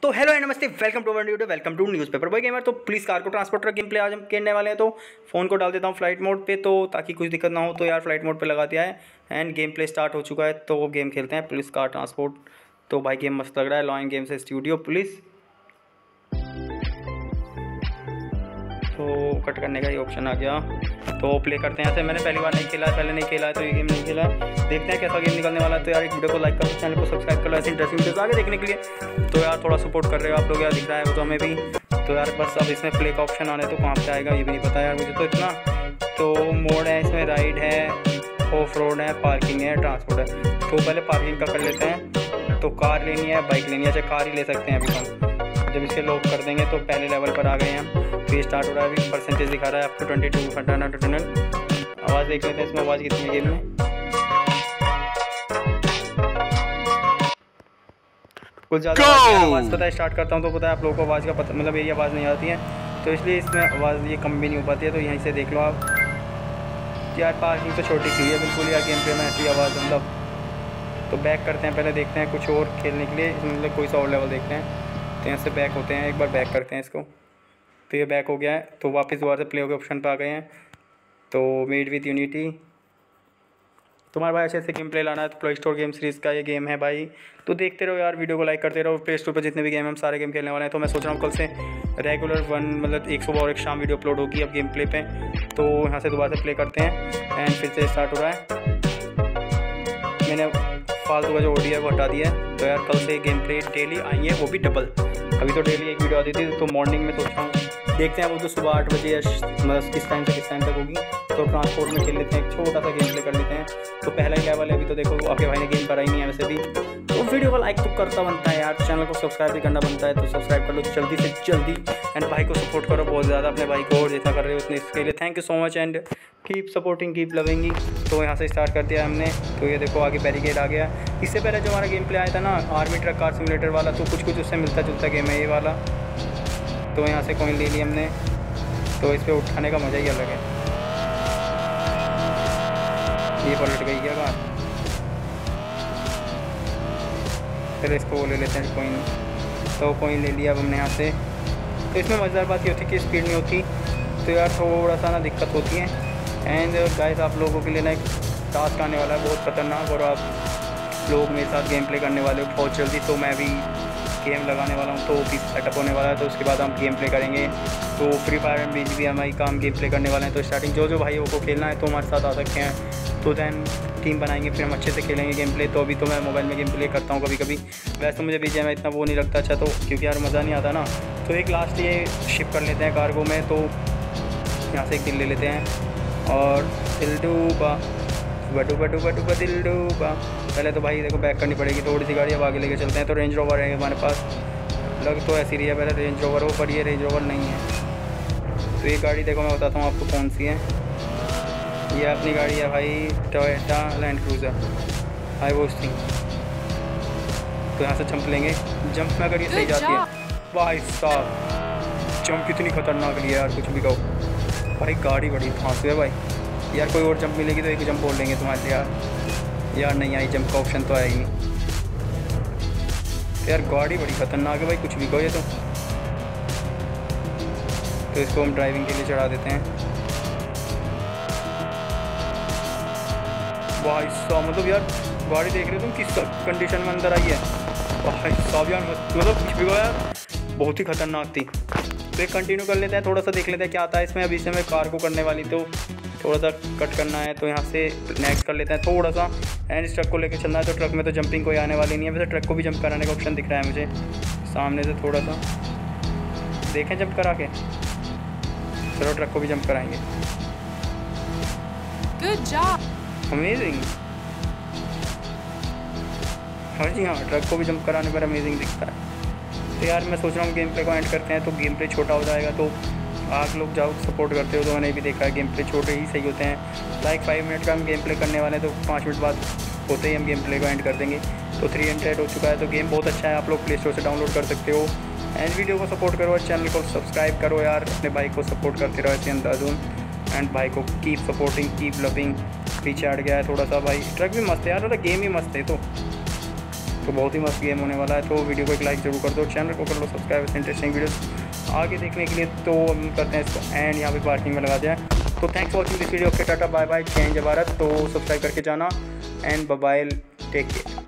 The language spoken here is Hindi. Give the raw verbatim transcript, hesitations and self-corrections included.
तो हेलो एंड नमस्ते, welcome to our video, welcome to newspaper boy gamer. तो प्लीज़ कार को ट्रांसपोर्टर गेम प्ले आज हम खेलने वाले हैं। तो फ़ोन को डाल देता हूँ फ्लाइट मोड पे, तो ताकि कुछ दिक्कत ना हो। तो यार फ्लाइट मोड पे लगा दिया है एंड गेम प्ले स्टार्ट हो चुका है। तो वो गेम खेलते हैं, पुलिस कार ट्रांसपोर्ट। तो भाई गेम मस्त लग रहा है, लॉइन गेम से स्टूडियो पुलिस। तो कट करने का ही ऑप्शन आ गया, तो प्ले करते हैं। ऐसे मैंने पहली बार नहीं खेला है, पहले नहीं खेला है, तो ये गेम नहीं खेला है। देखते हैं कैसा गेम निकलने वाला है। तो यार एक वीडियो को लाइक करो, चैनल को सब्सक्राइब कर लो ऐसे इंटरेस्टिंग वीडियोस आगे देखने के लिए। तो यार थोड़ा सपोर्ट कर रहे हो आप लोग, यार दिख रहा है वो तो हमें भी। तो यार बस अब इसमें प्ले का ऑप्शन आने तो कहाँ पे आएगा ये भी नहीं पता यार मुझे तो इतना। तो मोड है इसमें, राइड है, ऑफ रोड है, पार्किंग है, ट्रांसपोर्ट है। तो पहले पार्किंग का कर लेते हैं। तो कार लेनी है, बाइक लेनी है, अच्छा कार ही ले सकते हैं अभी हम। जब इसके लॉक कर देंगे तो पहले लेवल पर आ गए हैं हम। तो ये स्टार्ट हो रहा है, अभी परसेंटेज दिखा रहा है आपको ट्वेंटी टू हंड्रेड। आवाज़ देख लेते हैं इसमें, आवाज़ कितनी है गेम में। कुछ ज़्यादा आवाज़ पता है, स्टार्ट करता हूँ तो पता है आप लोगों को आवाज़ का पता, मतलब यही आवाज़ नहीं आती है, तो इसलिए इसमें आवाज़ ये कम भी नहीं हो पाती है। तो यहीं से देख लो आप यार, पार्किंग तो छोटी सी है बिल्कुल यार, गेम प्ले में ऐसी आवाज़ मतलब। तो बैक करते हैं, पहले देखते हैं कुछ और खेलने के लिए, मतलब कोई सा और लेवल देखते हैं। तो यहाँ से बैक होते हैं, एक बार बैक करते हैं इसको। तो ये बैक हो गया है, तो वापस दोबारा से प्ले के ऑप्शन पर आ गए हैं। तो मेड विथ यूनिटी तुम्हारे भाई ऐसे ऐसे गेम प्ले लाना है तो प्ले स्टोर गेम सीरीज़ का ये गेम है भाई। तो देखते रहो यार, वीडियो को लाइक करते रहो। प्ले स्टोर पर जितने भी गेम हैं हम सारे गेम खेलने वाले हैं। तो मैं सोच रहा हूँ कल से रेगुलर वन मतलब एक सुबह और एक शाम वीडियो अपलोड होगी अब गेम प्ले पे। तो यहाँ से दोबारा से प्ले करते हैं एंड फिर से स्टार्ट हो रहा है। मैंने फालतू का जो ऑडियो है वो हटा दिया है। तो यार कल से गेम प्ले डेली आएंगे, वो भी डबल। अभी तो डेली एक वीडियो आती थी, तो मॉर्निंग में सोच रहा हूँ देखते हैं वो तो सुबह आठ बजे या मतलब किस टाइम से किस टाइम तक होगी। तो ट्रांसपोर्ट में खेल लेते हैं, एक छोटा सा गेम प्ले कर लेते हैं। तो पहला ही लेवल है अभी, तो देखो आपके भाई ने गेम करा ही नहीं है वैसे भी। तो वीडियो को लाइक तो करता बनता है यार, चैनल को सब्सक्राइब भी करना बनता है। तो सब्सक्राइब कर लो जल्दी से जल्दी एंड भाई को सपोर्ट करो बहुत ज़्यादा, अपने भाई को, और जितना कर रहे हो उतने इसके लिए thank you so much and keep supporting keep loving. तो यहाँ से स्टार्ट कर दिया हमने। तो ये देखो आगे बैरिकेड आ गया। इससे पहले जो हमारा गेम प्ले आया था ना आर्मी ट्रक कार सिमुलेटर वाला, तो कुछ कुछ उससे मिलता जुलता गेम है ये वाला। तो यहाँ से कॉइन ले ली हमने, तो इस पर उठाने का मज़ा ही अलग है। ये पलट गई क्या कार, फिर इसको ले लेते हैं कॉइन। तो कॉइन ले लिया अब हमने यहाँ से। तो इसमें मज़ेदार बात ये होती है कि स्पीड नहीं होती, तो यार थोड़ा सा ना दिक्कत होती है। एंड गाइस आप लोगों के लिए ना एक टास्क आने वाला है बहुत खतरनाक, और आप लोग मेरे साथ गेम प्ले करने वाले हो बहुत जल्दी। तो मैं भी गेम लगाने वाला हूँ, तो भी सेटअप होने वाला है। तो उसके बाद हम गेम प्ले करेंगे। तो फ्री फायर एंड बीच भी हमारी काम गेम प्ले करने वाले हैं। तो स्टार्टिंग जो जो भाइयों को खेलना है तो हमारे साथ आ सकते हैं। तो दैन टीम बनाएंगे, फिर हम अच्छे से खेलेंगे गेम प्ले। तो अभी तो मैं मोबाइल में गेम प्ले करता हूँ कभी कभी, वैसे तो मुझे बीजे में इतना वो नहीं लगता अच्छा, तो क्योंकि यार मज़ा नहीं आता ना। तो एक लास्ट ये शिप कर लेते हैं कार्गो में। तो यहाँ से एक दिल ले लेते हैं और दिल डूबा बडू बडू बडू बा दिल डूबा। पहले तो भाई देखो बैक करनी पड़ेगी, थोड़ी सी गाड़ी अब आगे लेके चलते हैं। तो रेंज रोवर है हमारे पास, लग तो ऐसी रही है पहले रेंज रोवर हो, पर ये रेंज रोवर नहीं है। तो ये गाड़ी देखो मैं बताता हूँ आपको कौन सी है। ये अपनी गाड़ी है भाई, टोयोटा लैंड क्रूज़र हाई वो थी। तो यहाँ से जंप लेंगे, जंप में अगर ये सही जाती है भाई साहब, जंप कितनी खतरनाक ली है यार, कुछ भी कहो भाई। गाड़ी बड़ी फांसी है भाई यार, कोई और जंप मिलेगी तो एक जंप बोल लेंगे तुम्हारे लिए यार। यार नहीं आई जंप का ऑप्शन तो आया ही नहीं। तो यार गाड़ी बड़ी खतरनाक है भाई, कुछ भी कहो ये तो। तो इसको हम ड्राइविंग के लिए चढ़ा देते हैं भाई साहब। मतलब यार गाड़ी देख रहे हो तुम किस कंडीशन में अंदर आई है भाई साहब यार, मतलब कुछ भी कहो यार बहुत ही खतरनाक थी। तो एक कंटिन्यू कर लेते हैं, थोड़ा सा देख लेते हैं क्या आता है इसमें। अभी से मैं कार को करने वाली, तो थोड़ा सा कट करना है। तो यहाँ से नेक्स्ट कर लेते हैं थोड़ा सा एंड इस ट्रक को लेकर चलना है। तो ट्रक में तो जंपिंग कोई आने वाली नहीं है, वैसे ट्रक को भी जंप कराने का ऑप्शन दिख रहा है मुझे सामने से। थोड़ा सा देखें जंप करा के, चलो ट्रक को भी जंप कराएंगे। Good job, amazing. हाँ जी हाँ, ट्रक को भी जंप कराने पर अमेजिंग दिखता है। तो यार मैं सोच रहा हूँ गेम प्ले को एंड करते हैं, तो गेम प्ले छोटा हो जाएगा। तो आप लोग जाओ सपोर्ट करते हो, तो मैंने भी देखा है गेम प्ले छोटे ही सही होते हैं। लाइक फाइव मिनट का हम गेम प्ले करने वाले हैं, तो पाँच मिनट बाद होते ही हम गेम प्ले को एंड कर देंगे। तो थ्री हंड्रेड हो चुका है, तो गेम बहुत अच्छा है, आप लोग प्ले स्टोर से डाउनलोड कर सकते हो। एंड वीडियो को सपोर्ट करो, चैनल को सब्सक्राइब करो यार, अपने भाई को सपोर्ट करते रहो ऐसे अंदाजून। एंड भाई को कीप सपोर्टिंग कीप लविंग। पीछे हट गया है थोड़ा सा भाई, ट्रक भी मस्त है यार, मतलब गेम ही मस्त है। तो तो बहुत ही मस्त गेम होने वाला है। तो वीडियो को एक लाइक जरूर कर दो, चैनल को कर लो सब्सक्राइब, ऐसे इंटरेस्टिंग वीडियोस आगे देखने के लिए। तो हम करते हैं इसको एंड यहाँ पे पार्किंग में लगा दिया। तो thanks for watching this video. Okay tata bye bye, जय हिंद जय भारत। तो सब्सक्राइब करके जाना and bye bye, take care.